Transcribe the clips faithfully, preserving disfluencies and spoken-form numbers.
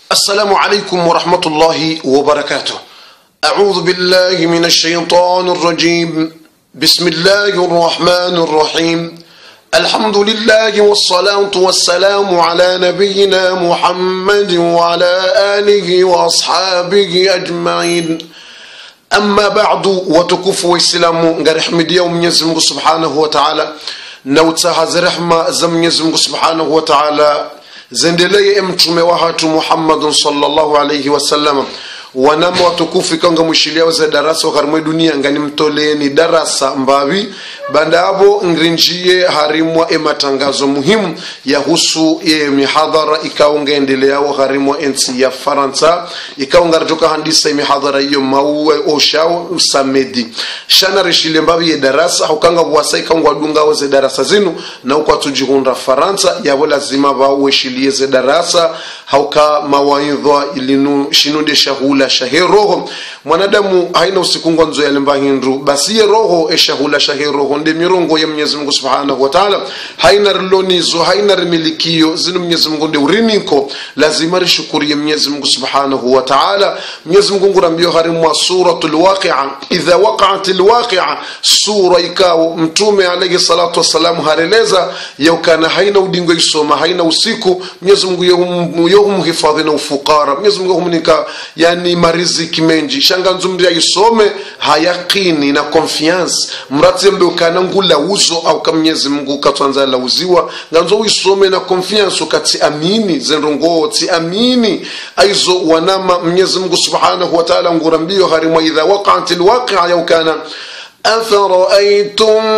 السلام عليكم ورحمة الله وبركاته. أعوذ بالله من الشيطان الرجيم. بسم الله الرحمن الرحيم. الحمد لله والصلاة والسلام على نبينا محمد وعلى آله وأصحابه أجمعين. أما بعد وتكفوا السلام غرحمد يوم يزمك سبحانه وتعالى نوتها زرحمة زم يزمك سبحانه وتعالى zendelee mtume wa hatu Muhammad sallallahu alayhi wasallam wanama watukufu kanga mushilia za darasa wa karimwe dunia ngani mtoleni darasa mbavi bandabo ngrinjie harimwa ematangazo muhimu ya husu e mihadhara ikaunga endelea wa karimwa ensi ya Faransa ikaunga ratoka handisa mihadhara hiyo mauwe oshao usamedi shana rishile mbavi ya darasa hukanga buwasa ikaunga dunga wa za darasa zinu na ukwa tujihunda Faransa ya wala zima bawe shilie za darasa hauka mawaidha ilinu shinude shahula shahe roho mwanadamu haina usikungwa nzo ya lemba hindru basi ye roho eshahula shahe roho nde mirongo ya Mwenyezi Mungu Subhanahu wa Ta'ala haina rilonizo haina rimilikio zinu Mwenyezi Mungu nde uriniko lazima rishukuri ya Mwenyezi Mungu Subhanahu wa Ta'ala. Mwenyezi Mungu ngurambio harimu suratul waqi'a idha waqa'atil waqi'a sura ikao mtume alayhi salatu wassalamu hareleza yaukana haina udingo isoma haina usiku Mwenyezi Mungu yohum hifadhi na ufukara Mwenyezi Mungu humunika yani mariziki menji shanga nzumri ya isome hayakini na confiance mrati mbe ukana ngula uzo au kama Mwenyezi Mungu katwanza la uziwa nganzo uisome na confiance ukati amini zenrongo ti amini aizo wanama Mwenyezi Mungu Subhanahu wa Ta'ala ngurambio harimu idha waqa'atil waqi'a yaukana afara'aytum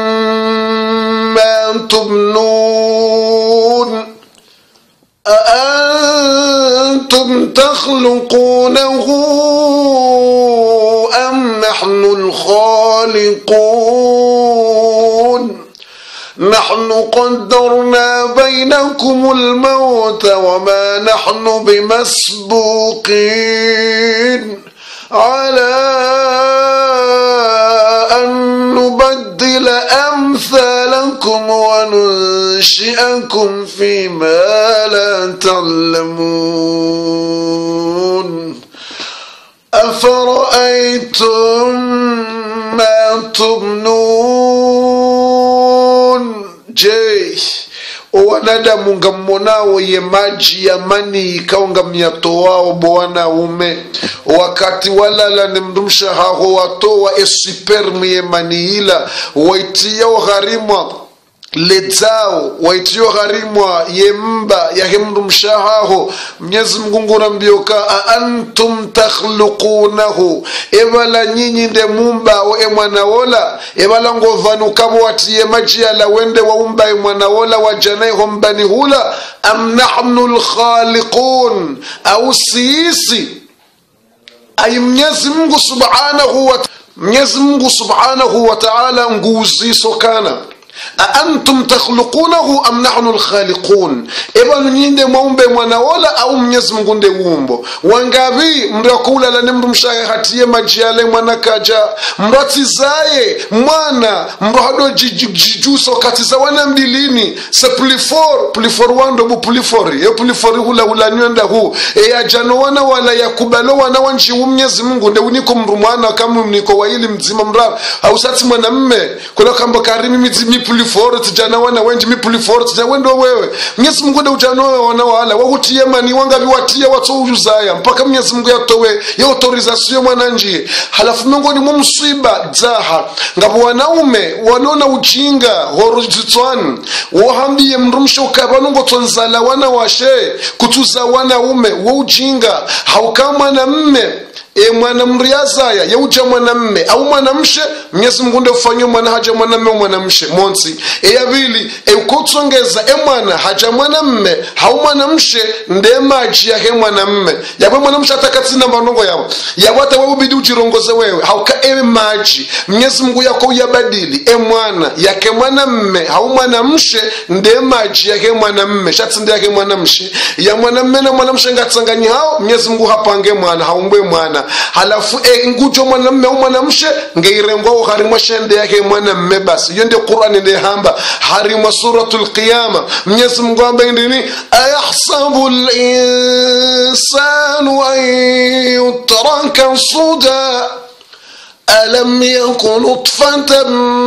ma tubnun أأنتم تخلقونه أم نحن الخالقون نحن قدرنا بينكم الموت وما نحن بمسبوقين على أن نبدل أمثالكم وننشئكم فيما لا تعلمون أفرأيتم ما تبنون جي wanadamu ngamonao ye maji ya mani ikaunga miato wao bwana ume wakati walala ni mdumsha haho watoa espermi ye mani ila waitia gharimwa lezao waitio gharimwa yemba ya hemdu mshahaho Mwenyezi Mungu ngurambioka antum takhluqunahu ebala nyinyi nde mumba o emwanaola ebala ngovanu kabo watie maji ala wende waumba emwanaola wajanai hombani hula am nahnu alkhaliqun au sisi ay Mwenyezi Mungu Subhanahu wa Mwenyezi Mungu Subhanahu wa Ta'ala nguzi sokana أأنتم تخلقونه أم نحن الخالقون إبن نينده مومبه mwanaola au Mwenyezi Mungu nde uumbo wangavi mrakula la nembu mshaye hatiye majiale mwana kaja mratizaye mwana mrahado jijuso katiza wana mbilini se plifor plifor wando bu plifori yo plifori hula hula nyenda hu e ajano wana wala yakubalo wana wanji Mwenyezi Mungu nde uniko mrumwana kama mniko waili mzima mra au sati mwanamme kuna kamba karimi mizimi puliforo tijana wana wenji mi puliforo tijana wendo wewe Mwenyezi Mungu ndio ujano wana wala wakutie mani wangavi watia watu uzaya mpaka Mwenyezi Mungu yatowe ya autorization mwananji halafu Mungu ni mumsiba zaha ngabo wanaume wanona ujinga horojitwan wahambiye mrumsho kabanungo tonzala wana washe kutuza wanaume wa ujinga haukama na mme e mwana mriazaya ya uja mwanamme au mwanamshe Mwenyezi Mungu ndio ufanye mwana haja mwanamme mwanamshe monsi e ya vili e ukutsongeza e mwana haja mwanamme au mwanamshe nde maji ya he mwanamme yawe mwanamshe atakatina manongo yao yawata wewe bidi ujirongoze wewe hauka ewe maji Mwenyezi Mungu yako uyabadili e mwana yake mwanamme au mwanamshe nde maji ya he mwanamme shatinde yake mwanamshe ya mwanamme na mwanamshe ngatsangani hao Mwenyezi Mungu hapange mwana haumbwe mwana halafu e ngujo mwanamme au mwanamshe ngeirengo harimwa shende yake mwanamme basi yende Qur'an ndio hamba harimwa suratul qiyama Mwenyezi Mungu ambaye ndini ayahsabu al الإنسان أن يترك سدى ألم يكن نطفة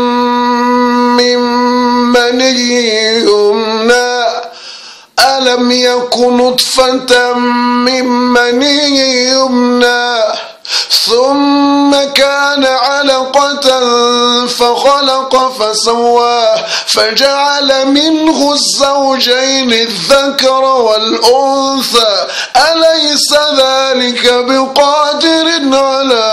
من مني يمنى ألم يكن نطفة من مني يمنى ثم كان علقة فخلق فسوى فجعل منه الزوجين الذكر والأنثى أليس ذلك بقادر على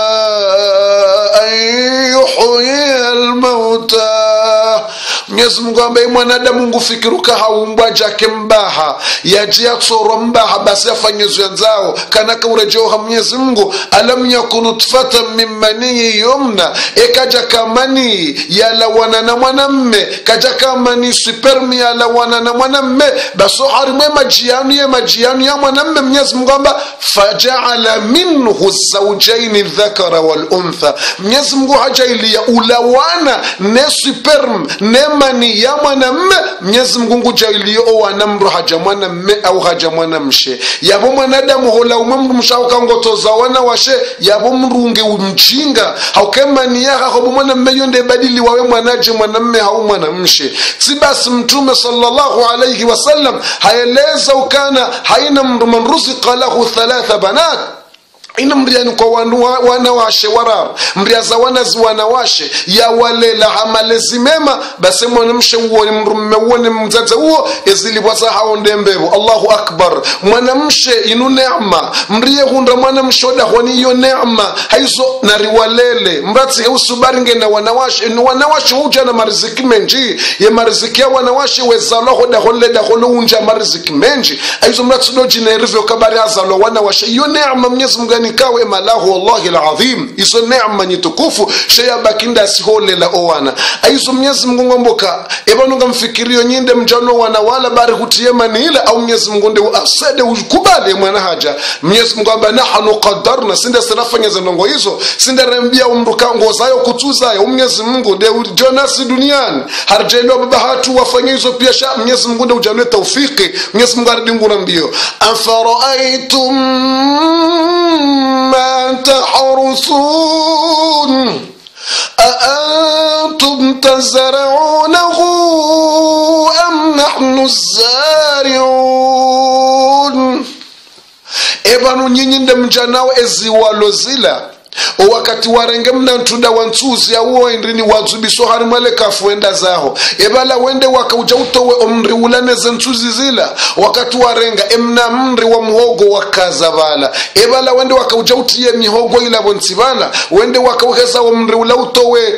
أن يحيي الموتى. Mwenyezi Mungu ambaye mwanadamu ngufikiruka haumbwa jake mbaha yajia tsoro mbaha basi afanyezwe nzao kanaka urejeo ha Mwenyezi Mungu alam yakunu nutfatan min mani yumna ekaja kamani yala wana na mwanamme kaja kamani sperm yala wana na mwanamme baso harimwe majianu ya majianu ya mwanamme Mwenyezi Mungu amba faja'ala minhu zawjayn dhakara wal untha. Mwenyezi Mungu hajailia ulawana ne sperm ne mani ya mwanamme Mwenyezi Mungu jailio wana mru haja mwanamme au haja mwanamshe yabo mwanadamu hola umamru mshauka ngotoza wana washe yabo mrunge umjinga haukemani yaka hobo mwanamme yonde badili wawe mwanaje mwanamme au mwanamshe. Sibasi mtume sallallahu alayhi wasallam haeleza ukana haina mru man ruziqa lahu thalatha banat ina mriani kwa wanawashe warar mria za wanazi wanawashe ya walela amalezi mema basi mwanamshe uone mrume uone mzaza uo ezili wasa haonde mbebo. Allahu akbar. Mwanamshe inu neema mrie hunda mwanamshe oda honi iyo neema haizo nariwalele mrati usubari nge na wanawashe inu wanawashe uja na mariziki menji ya mariziki ya wanawashe wezalo hoda hole da holo unja mariziki menji haizo mrati doji na irivyo kabari hazalo wanawashe iyo neema Mwenyezi Mungu nikawe malahu wallahi alazim iso neema nyitukufu sheya bakinda sihole la owana aizo Mwenyezi Mungu ngomboka ebanu ngamfikirio nyinde mjano wana wala bari hutie manila au Mwenyezi Mungu nde asede ukubale mwana haja Mwenyezi Mungu amba nahnu qaddarna sinda sarafanya zanongo hizo sinda rembia umruka ngozayo kutuzayo Mwenyezi Mungu nde Jonas duniani harjelo baba hatu wafanya hizo pia sha Mwenyezi Mungu nde ujanwe tawfiki Mwenyezi Mungu ardinguna mbio afara'aytum ما تحرثون أأنتم تزرعونه أم نحن الزارعون. Ebanu nyinyi ndemjanao eziwalo zila o wakati warenge mnantuda wantuzi ya uo indrini wazubiso harimale kafuenda zaho ebala wende wakauja utowe omri ulane zentuzi zila wakati warenga emna mri wa muhogo wakazabala ebala wende wakauja utiye mihogo ila bonzibala wende wakauheza omri ula utowe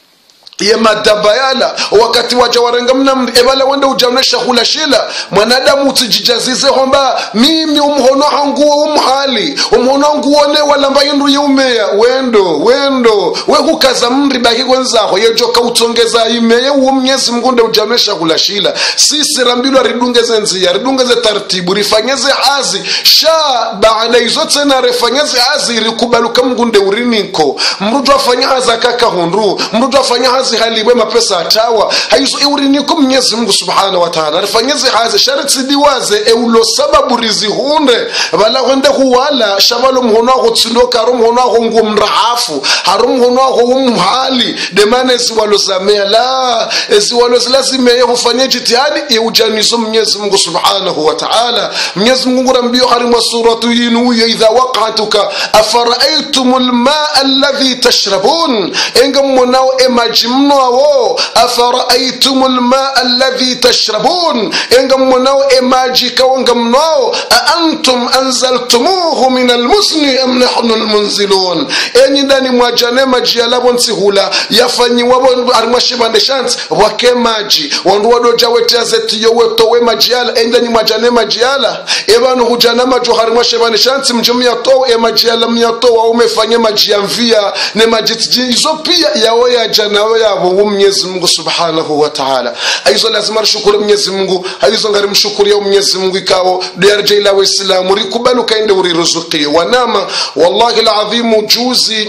ye madabayala wakati waja warenga mna ebala wende ujamnesha hula shila mwanadamu utijijazize homba mimi umhono hanguo umhali umhono hanguone wala mbayindu yeumea wendo wendo we hukaza mri baki kwenzaho yejoka utongeza imeye uo Mwenyezi Mungu nde ujamnesha hula shila sisi rambilo ridungeze nzia ridungeze tartibu rifanyeze hazi sha baada izo tena rifanyeze hazi rikubaluka Mungu nde uriniko mrudu afanya haza kaka hundu mrudu afanya hazi haliwe mapesa atawa haizo euriniko Mwenyezi Mungu subhanahu wa ta'ala rifanyeze hazi sharti diwaze eulo sababu rizihunde bala wende huwala shabalo mhono wako tsundoka ro mhono wako ngumrahafu haru mhono wako umhali demane ziwalo zamea la ziwalo lazima yeye ufanye jitihadi eujanizo Mwenyezi Mungu subhanahu wa ta'ala. Mwenyezi Mungu rambio harimwa suratu yinu idha waqa'atuka afara'aytumul ma'a alladhi tashrabun enga mmonao emaji mno awo afara'aytumul ma'a alladhi tashrabun enga mmonao emaji kawanga mno a antum anzaltumuhu min almusni am nahnu almunzilun enyi ndani mwajane maji yalabo nsihula yafanyi wabo arimashibande chance wake maji wandu wadoja wetea zeti yoweto we majiala endani mwajane majiala ebanu hujana majo harimashibande chance mjumia to e majiala myato wa umefanya majia mvia ne majitiji izo pia yawe ya janawe ya Mwenyezi Mungu subhanahu wa ta'ala. Aizo lazima shukuru Mwenyezi Mungu aizo ngari mshukuru ya Mwenyezi Mungu ikao diarje ila waislamu rikubalu kaende uriruzuki wanama wallahi alazim juzi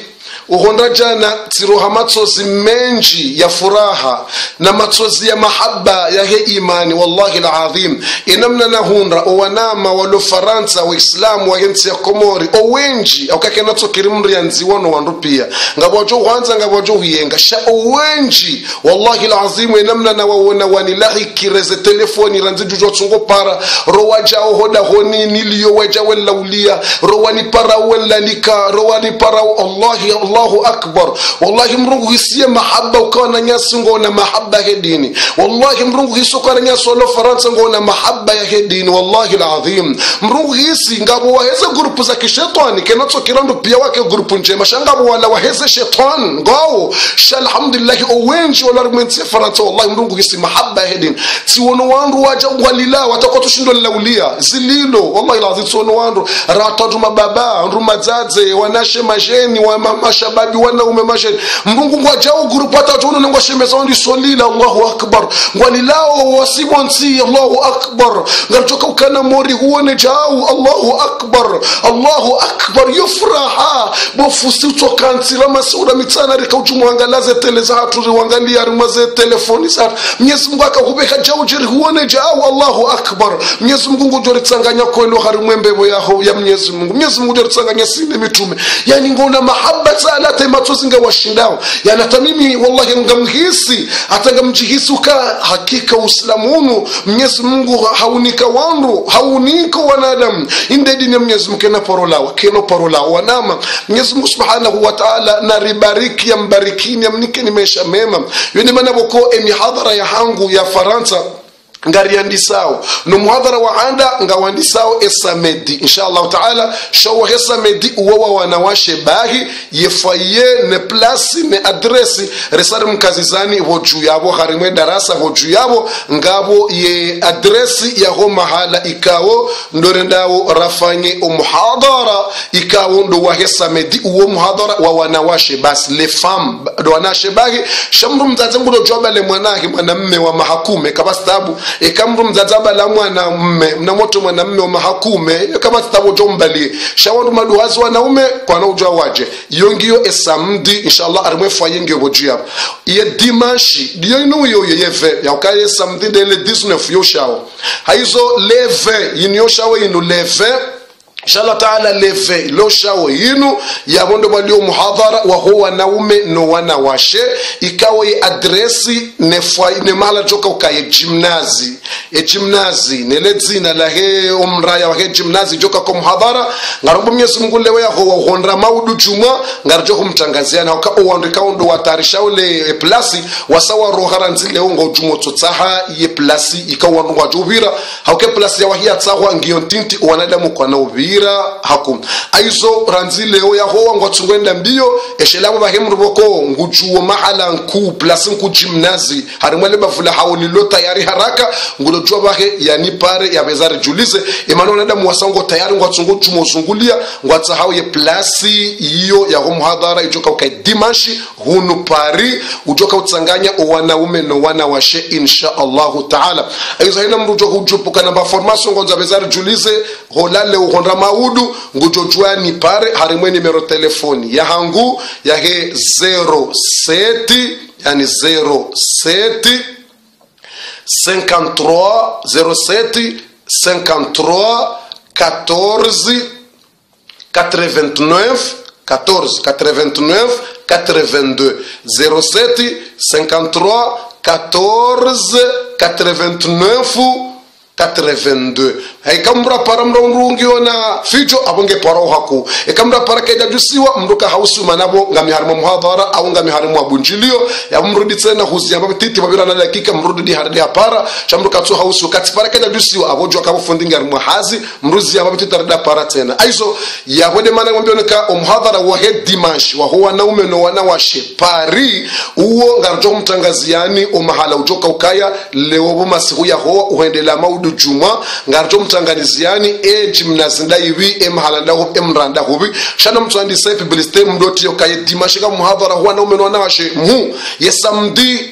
uhonda jana tiroha matsozi menji ya furaha na matsozi ya mahaba ya he imani wallahi alazim inamna na hundra owanama walo Faransa wa Islamu wa yensi ya Komori owenji aukake natso kirimri ya nziwano wandu pia ngabojo kwanza ngabojo hiyenga sha owenji wallahi alazim inamna na wawona wanilahi kireze telefoni ranzi jujo tsungo para rowaja ohoda honi niliyo waja wala ulia rowani para wala lika rowani para wallahi Allahu akbar wallahi mrungu hisiye mahaba ukawa na nyasi ngona mahaba hedini wallahi mrungu hisoka na nyasi wala Faransa ngona mahaba ya hedini wallahi alazim mrungu hisi ngabo waheze grupu za kishetani kenotso kirando pia wake grupu njema shangabo wala waheze shetani ngao shalhamdulillah owenji wala rumensi Faransa wallahi mrungu hisi mahaba hedini tiwono wandu waja walila watakwa tushindo laulia zililo wallahi alazim tiwono wandu ratatu mababa rumadzaze wanashe majeni wa mashababi wanaume masheni mrungu ngwajao grupu atatuno ngwa shemeza wandi solila Allahu akbar ngwalilao wasimonsi Allahu akbar ngarjoka ukana mori huone jao Allahu akbar Allahu akbar yufraha bofusi utokansira masura mitsana rika ujumuangalaze teleza hatu riwangalia rimaze telefoni sa Mwenyezi Mungu akakubeka jao jiri huone jao Allahu akbar Mwenyezi Mungu ngojori tsanganya kwelo harimwembebo yaho ya Mwenyezi Mungu Mwenyezi Mungu ngojori tsanganya sine mitume yani ngona mahaba tsala tematozi nga washindao yani atamimi wallahi ngamhisi atanga mjihisi uka hakika Uislamunu Mwenyezi Mungu haunika wandu haunika wanadamu inde dini ya Mwenyezi Mungu kena parolawa kena parolawa wanama Mwenyezi Mungu subhanahu wa ta'ala na ribariki ya mbarikini ya mnike ni maisha mema yoni mana boko emihadhara ya hangu ya Faransa ngariandisao no muhadhara wa anda ngawandisao esamedi inshallah taala shawa esamedi uwa wanawashe bahi yefaye ne place ne adresi resari mkazizani hoju yabo harimwe darasa hoju yabo ngabo ye adresi ya ho mahala ikawo ndorendao rafanye umuhadhara ikawo ndo wa esamedi uwa muhadhara wa wanawashe bas le femme do wanashe bahi shamru mzazi ngulo joba le mwanake mwanamme wa mahakume kabastabu ekamru mzazaba la mwana mme mnamoto mwana mme wa mahakume kama tabo jombali shawandu maduhazi wanaume kwa na ujwa waje yongiyo esamdi inshallah arimwe faye ngiyo bojia ye dimanche diyo inu yo yeve ya ukaye samdi de le dix-neuf yo shao haizo leve yinyo shao inu leve inshallah taala lefe lo shawo yinu ya bondo balio muhadhara wa huwa naume no wanawashe ikawa ye adresi ne fwa ne mala joka ukaye gymnazi e gymnazi ne ledzina la he umraya wa he gymnazi joka kwa muhadhara ngarobo Mwenyezi Mungu lewe ya huwa honra maudu juma ngarjo kumtangaziana uka uandika ndo watarisha ule plasi wasawa rohara nzile ngo jumo tsotsaha ye plasi ikawa ndo wajubira hauke plasi ya wahia tsahwa ngiyo tinti wanadamu kwa naubi hakum aizo ranzileo ya hoa ngwatsungwenda mbio eshelabo bahemru boko ngujuo mahala nku place nku gymnazi harimwele bavula hawoni lo tayari haraka ngulo jua bahe yani pare ya bezari julize emano nada muwasango tayari ngwatsungo jumo zungulia ngwatsa hawo ye place iyo ya ho muhadhara ijoka ukai dimanche hunu pari ujoka utsanganya wanaume no wanawashe insha Allah taala aizo hina mrujo hujupuka na formation ngonza bezari julize holale uhonda maudu ngujojwani pare harimwe numero telefoni ya hangu ya he zero sete yani zero sete cinquante-trois zero sete cinquante-trois quatorze quatre-vingt-neuf quatorze quatre-vingt-neuf quatre-vingt-deux zero sete cinquante-trois quatorze quatre-vingt-neuf quatre-vingt-deux haikamra para mrongrungi ona fijo abonge para haku ekamra para keja jusiwa mruka hausu manabo ngami harimo muhadhara au ngami harimo abunjilio ya mrudi tena huzia babititi babira na dakika mrudi di hardia para chamruka tu hausu kati para keja jusiwa abojo akabufundinga harimo hazi mruzi ya babititi hardia para tena aizo ya wede mana ngombe oneka umuhadhara wa he dimanche wa huwa naume no wanawashe pari uo ngarjo mtangaziani o mahala ujoka ukaya leo boma siku ya ho uhendela maudu juma ngarjo mtanganiziani e gymnazi ndaiwi e mahala ndaho e mranda hobi shana mtwandi sai publicité mdoti yokaye dimanche ka muhadhara huwa naume no wanawashe mu yesamdi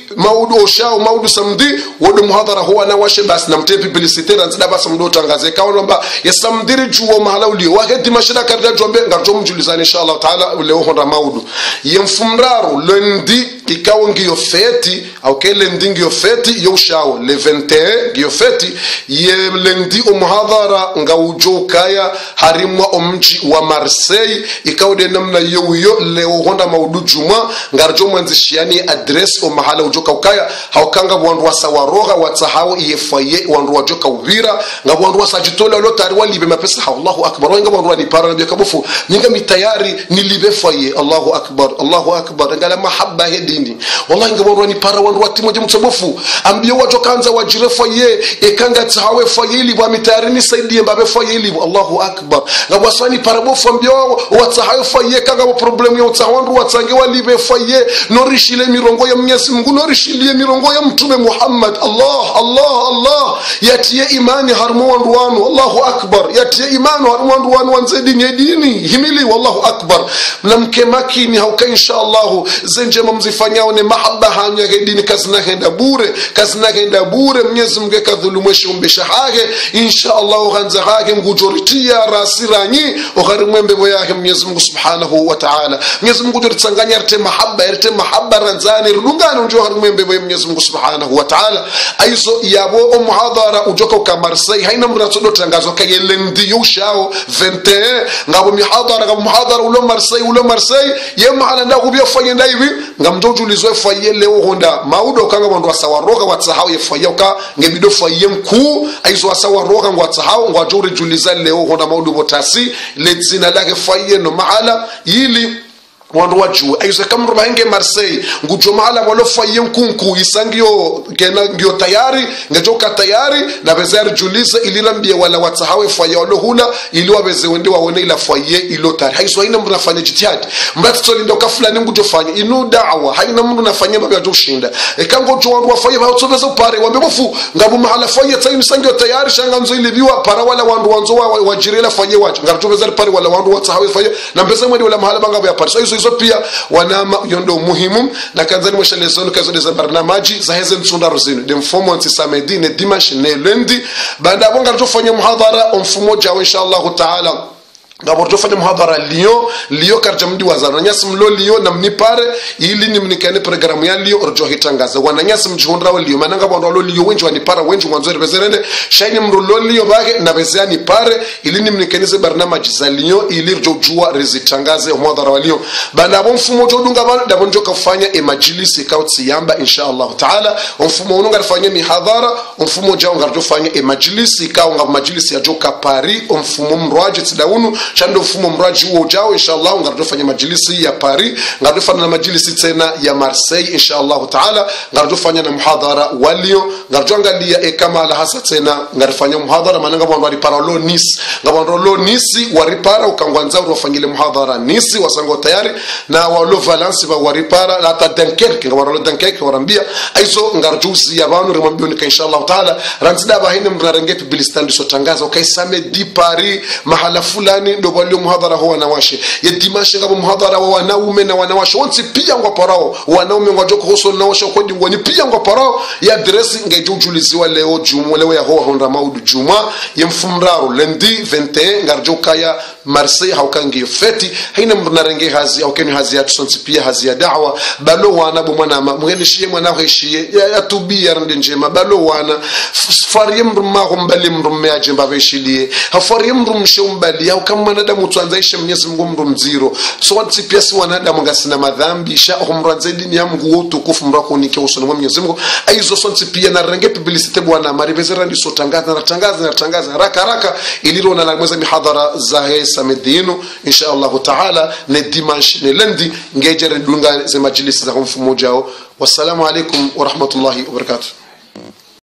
maudu oshao maudu samdi wodo muhadhara huwa na washe basi na mtepi publicity ranzida basi mdo tangaze kaona ya samdiri juo mahala ulio wahedi mashida karda jombe ngarjo mjulizani inshallah taala leo honda maudu yemfumraru lendi ikawa ngiyo feti au kele ndi ngiyo feti yoshao le vingt et un ngiyo feti ye lendi umuhadhara ngaujo kaya harimwa omji wa Marseille ikawa de namna yoyo leo honda maudu juma ngarjo mwanzishiani address o mahala ujoka ukaya haukanga wandu wasawaroga watsahao yefaye wandu wajoka ubira ngabu wandu wasajitola lotari walibe mapesa Allahu akbar wenga wandu wanipara nabia kabufu ninga mitayari nilibe faye Allahu akbar Allahu akbar ngala mahabba hedini wallahi ngabu wandu wanipara wandu watimoje mtsobofu ambia wajoka anza wajire faye ekanga tsahawe faye libo mitayari nisaidie mbabe faye libo Allahu akbar ngabu wasani parabofu ambia watsahawe faye kanga problem yo tsawandu watsange walibe faye norishile mirongo ya Mwenyezi Mungu norishilie mirongo ya mtume Muhammad Allah Allah Allah yatie imani harmu wandu Allahu akbar yatie imani harmu wandu wanu wanzedi nyedini himili wallahu akbar mnamke makini hauka inshallah zenje mumzifanyao ne mahabba hanya dini kazina henda bure kazina henda bure Mwenyezi Mungu kadhulumweshi umbesha hage inshallah ganza hage ngujoritia rasiranyi ogharimwembe boyake Mwenyezi Mungu subhanahu wa ta'ala Mwenyezi Mungu joritsanganya rete mahabba rete mahabba ranzani rungano njo harimwembe boye Mwenyezi Mungu subhanahu wa ta'ala aizo yabo umuhadhara ujoka ka Marseille haina mratsodo tangazo kayelendi yoshao vingt et un ngabo mihadhara ngabo muhadhara ulo Marseille ulo Marseille yema nda kubyo fanye ndaivi ngamjojulizwe faye leo honda maudo kanga bondo asawaroka watsahau yefaye ka ngebido faye mkuu aizo asawaroka ngwatsahau ngwajore juliza leo honda maudo botasi lezina lake faye no mahala yili wandu wajue ayuze kamru bahenge Marseille ngujo mahala walo faye mkunku isangio kena ngio tayari ngajoka tayari na bezari juliza ilirambia wala watsahawe faye walo hula ili wabeze wende waone ila faye ilo tayari haizo haina mtu nafanya jitihadi mbati toli ndoka fulani ngujo fanya inu da'wa haina mtu nafanya mbabe ajoshinda ekango jo wandu wafaye bautsobeza upare wambe bofu ngabu mahala faye tsayi isangio tayari shanga nzo ilibiwa para wala wandu wanzo wajirela faye wacho ngarutobeza pare wala wandu watsahawe faye na mbeza mwedi wala mahala banga ya pare so hizo pia wanama yondo muhimu na kanzani mwesha lesonu kazo za barnamaji za heze msunda rozino de mfumo anti samedi ne dimanche ne lundi banda bonga tufanya muhadhara mfumo jawo inshallah taala ngabo tufanya muhadhara Lyon Lyon karja mdi wazana nyasi mlo Lyon na mnipare ili ni mnikane programu ya Lyon orjo hitangaza wana nyasi mjihondra wa Lyon mananga bondo lo Lyon wenji wanipara wenji mwanzo bezerende shaini mrulo Lyon bage na bezani pare ili ni mnikanize barnamaji za Lyon ili rjo jua rezitangaze muhadhara wa Lyon banda bo mfumo jodunga bana da bonjo kafanya e majlisi kautsi yamba inshallah taala mfumo ununga rafanya mihadhara mfumo jao ngarjo fanya e majlisi kaunga majlisi ya joka Paris mfumo mrwaje tidaunu chando mfumo mraji huo ujao inshallah ngarudofanya majlisi ya Paris ngarudofanya na majlisi tena ya Marseille inshallah taala ngarudofanya na muhadhara wa Lyon ngaruangalia e kama la hasa tena ngarufanya muhadhara mananga bwana wali para lo Nice ngabando lo Nice waripara ukangwanza urofanyile muhadhara Nice wasango tayari na walo Valence ba waripara hata Dunkerque ngabando Dunkerque warambia aizo ngarujusi ya banu remambio nika inshallah taala ranzida bahine mnarange publicity so tangaza ukaisame di Paris mahala fulani ndo walio muhadhara huwa nawashe ya dimanche ngabo muhadhara wa wanaume na wanawashe wonsi pia ngwa parao wanaume ngwajoko hoso nawashe kwa ngoni pia ngwa parao ya dress ngejujuliziwa leo jumu leo ya huwa honda maudu juma yemfumraro lundi vingt et un ngarjoka ya Marseille haukangi feti haina mnarenge hazi au kenu hazi ya tusonsi pia hazi ya da'wa balo wana bo mwana mwenishie mwana heshie ya tubia rende njema balo wana fariye mruma mbali mrumme ajemba veshilie hafariye mrumshe mbali au kama wanadamu tuanzaisha Mwenyezi Mungu mru mziro so wanti pia si wanadamu ngasina madhambi sha humranze dini ya Mungu utukufu mrako nike usoni Mwenyezi Mungu aizo sonti pia na range publicity bwana maribezera ndiso tangaza na tangaza na tangaza haraka haraka iliro na mweza mihadhara za hesa medino inshallah taala ne dimanche ne lundi ngejere dunga ze majlisi za mfumo jao wassalamu alaikum wa rahmatullahi wa barakatuh.